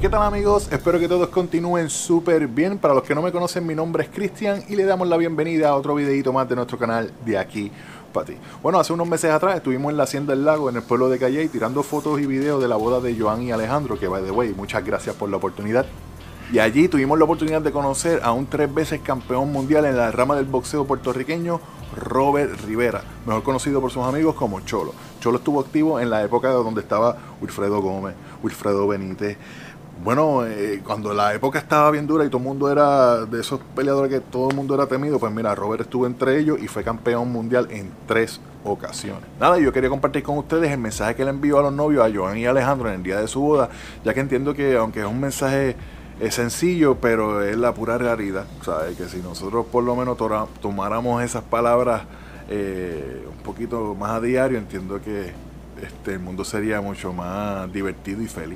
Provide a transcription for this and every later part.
tal amigos? Espero que todos continúen súper bien. Para los que no me conocen, mi nombre es Cristian y le damos la bienvenida a otro videito más de nuestro canal de aquí para ti. Bueno, hace unos meses atrás estuvimos en la Hacienda del Lago, en el pueblo de Calley, tirando fotos y videos de la boda de Joan y Alejandro, que by the way, muchas gracias por la oportunidad. Y allí tuvimos la oportunidad de conocer a un 3 veces campeón mundial en la rama del boxeo puertorriqueño, Robert Rivera, mejor conocido por sus amigos como Cholo. Cholo estuvo activo en la época donde estaba Wilfredo Gómez, Wilfredo Benítez. Bueno, cuando la época estaba bien dura y todo el mundo era de esos peleadores que todo el mundo era temido, pues mira, Robert estuvo entre ellos y fue campeón mundial en 3 ocasiones. Nada, yo quería compartir con ustedes el mensaje que le envió a los novios, a Joan y Alejandro, en el día de su boda, ya que entiendo que aunque es un mensaje sencillo, pero es la pura realidad, ¿sabes? Que si nosotros por lo menos tomáramos esas palabras un poquito más a diario, entiendo que el mundo sería mucho más divertido y feliz.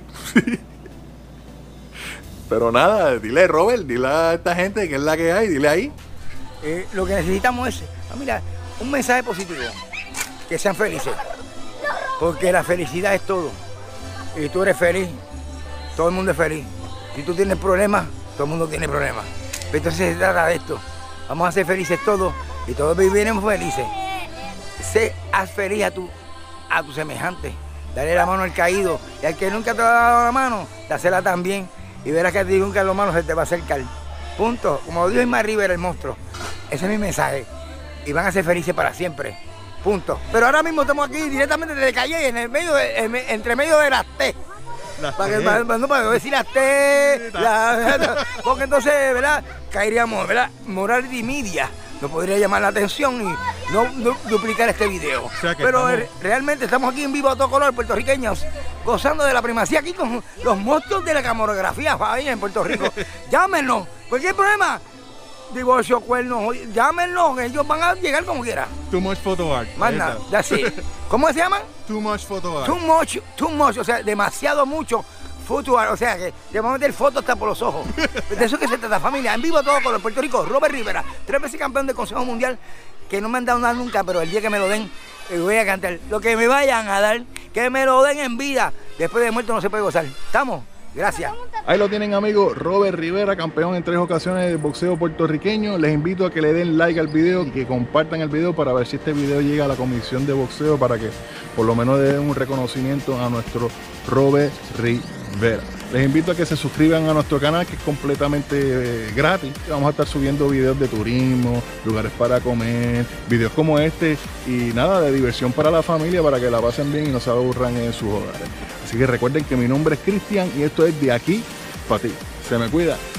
Pero nada, dile Robert, dile a esta gente que es la que hay, dile ahí. Lo que necesitamos es, mira, un mensaje positivo, que sean felices, porque la felicidad es todo, y tú eres feliz, todo el mundo es feliz. Si tú tienes problemas, todo el mundo tiene problemas. Entonces se trata de esto, vamos a ser felices todos, y todos viviremos felices. Haz feliz a tu semejante, dale la mano al caído, y al que nunca te ha dado la mano, dásela también. Y verás que a ti nunca los malos se te va a acercar. Punto. Como dijo Ismael Rivera, el monstruo. Ese es mi mensaje. Y van a ser felices para siempre. Punto. Pero ahora mismo estamos aquí directamente desde Calle, en el medio entre medio de las T. Para decir las T. Porque entonces, ¿verdad? Caeríamos, ¿verdad? Moral y media. No podría llamar la atención y no duplicar este video. O sea pero realmente estamos aquí en vivo a todo color, puertorriqueños, gozando de la primacía aquí con los monstruos de la camarografía en Puerto Rico. Llámenos, cualquier problema, divorcio, cuernos, llámenos, ellos van a llegar como quieran. Too much photo art. Más nada, así. ¿Cómo se llaman? Too much photo art. Too much, o sea, demasiado mucho. Photo art, o sea, que te vamos a meter fotos hasta por los ojos. De eso que se trata, familia. En vivo todo con el Puerto Rico, Robert Rivera, 3 veces campeón del Consejo Mundial, que no me han dado nada nunca, pero el día que me lo den, voy a cantar. Lo que me vayan a dar, que me lo den en vida. Después de muerto no se puede gozar. ¿Estamos? Gracias. Ahí lo tienen, amigos, Robert Rivera, campeón en 3 ocasiones de boxeo puertorriqueño. Les invito a que le den like al video y que compartan el video para ver si este video llega a la comisión de boxeo, para que por lo menos le den un reconocimiento a nuestro Robert Rivera. Les invito a que se suscriban a nuestro canal, que es completamente gratis. Vamos a estar subiendo videos de turismo, lugares para comer, videos como este y nada, de diversión para la familia, para que la pasen bien y no se aburran en sus hogares. Así que recuerden que mi nombre es Cristian y esto es De Aquí para Ti. Se me cuida.